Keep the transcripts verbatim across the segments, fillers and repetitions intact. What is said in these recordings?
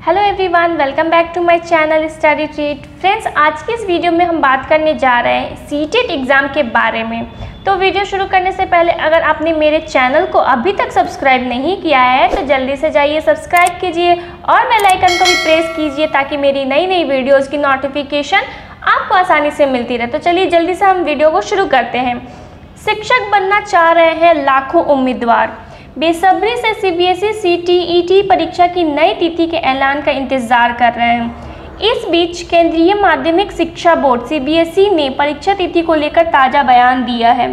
Hello everyone, welcome back to my channel study treat. Friends, आज की इस video में हम बात करने जा रहे हैं सीटेट एग्ज़ाम के बारे में। तो वीडियो शुरू करने से पहले अगर आपने मेरे चैनल को अभी तक सब्सक्राइब नहीं किया है तो जल्दी से जाइए सब्सक्राइब कीजिए और बेल आइकन को भी प्रेस कीजिए ताकि मेरी नई नई वीडियोज़ की नोटिफिकेशन आपको आसानी से मिलती रहे। तो चलिए जल्दी से हम वीडियो को शुरू करते हैं। शिक्षक बनना चाह रहे हैं लाखों उम्मीदवार, बेसब्री से सीबीएसई सीटीईटी परीक्षा की नई तिथि के ऐलान का इंतजार कर रहे हैं। इस बीच केंद्रीय माध्यमिक शिक्षा बोर्ड सीबीएसई ने परीक्षा तिथि को लेकर ताज़ा बयान दिया है।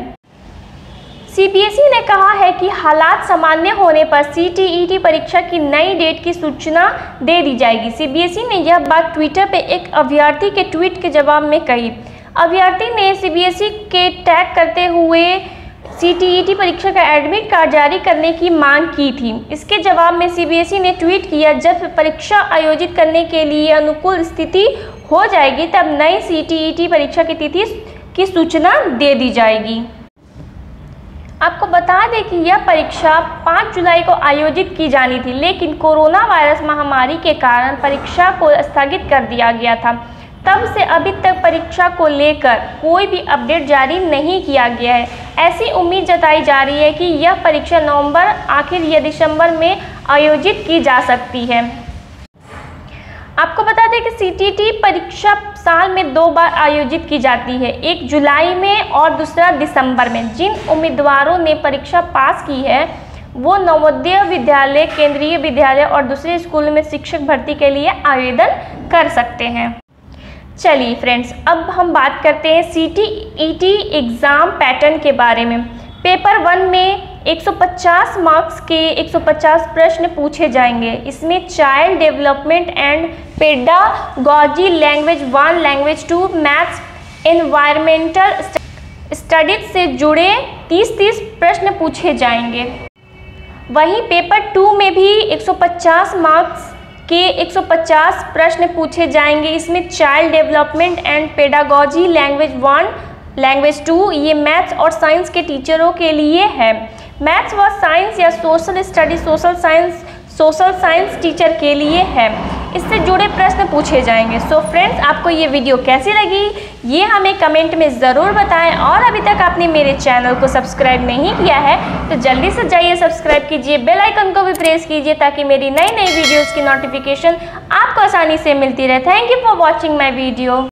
सीबीएसई ने कहा है कि हालात सामान्य होने पर सीटीईटी परीक्षा की नई डेट की सूचना दे दी जाएगी। सीबीएसई ने यह बात ट्विटर पर एक अभ्यर्थी के ट्वीट के जवाब में कही। अभ्यर्थी ने सीबीएसई के टैग करते हुए सीटीईटी परीक्षा का एडमिट कार्ड जारी करने की मांग की थी। इसके जवाब में सीबीएसई ने ट्वीट किया, जब परीक्षा आयोजित करने के लिए अनुकूल स्थिति हो जाएगी तब नई सीटीईटी परीक्षा की तिथि की सूचना दे दी जाएगी। आपको बता दें कि यह परीक्षा पाँच जुलाई को आयोजित की जानी थी, लेकिन कोरोना वायरस महामारी के कारण परीक्षा को स्थगित कर दिया गया था। तब से अभी तक परीक्षा को लेकर कोई भी अपडेट जारी नहीं किया गया है। ऐसी उम्मीद जताई जा रही है कि यह परीक्षा नवंबर आखिर या दिसंबर में आयोजित की जा सकती है। आपको बता दें कि सीटीईटी परीक्षा साल में दो बार आयोजित की जाती है, एक जुलाई में और दूसरा दिसंबर में। जिन उम्मीदवारों ने परीक्षा पास की है वो नवोदय विद्यालय, केंद्रीय विद्यालय और दूसरे स्कूल में शिक्षक भर्ती के लिए आवेदन कर सकते हैं। चलिए फ्रेंड्स, अब हम बात करते हैं सीटीईटी एग्ज़ाम पैटर्न के बारे में। पेपर वन में एक सौ पचास मार्क्स के एक सौ पचास प्रश्न पूछे जाएंगे। इसमें child development and pedagogy, language one, language two, maths, environmental studies से जुड़े तीस तीस प्रश्न पूछे जाएंगे। वहीं पेपर टू में भी एक सौ पचास मार्क्स के एक सौ पचास प्रश्न पूछे जाएंगे। इसमें child development and pedagogy, language one, language two, ये मैथ्स और साइंस के टीचरों के लिए है। मैथ्स व साइंस या social study, social science, social science teacher के लिए है। इससे जुड़े प्रश्न पूछे जाएंगे। सो फ्रेंड्स, आपको ये वीडियो कैसी लगी ये हमें कमेंट में ज़रूर बताएं और अभी तक आपने मेरे चैनल को सब्सक्राइब नहीं किया है तो जल्दी से जाइए सब्सक्राइब कीजिए, बेल आइकन को भी प्रेस कीजिए ताकि मेरी नई नई वीडियोज़ की नोटिफिकेशन आपको आसानी से मिलती रहे। Thank you for watching my video.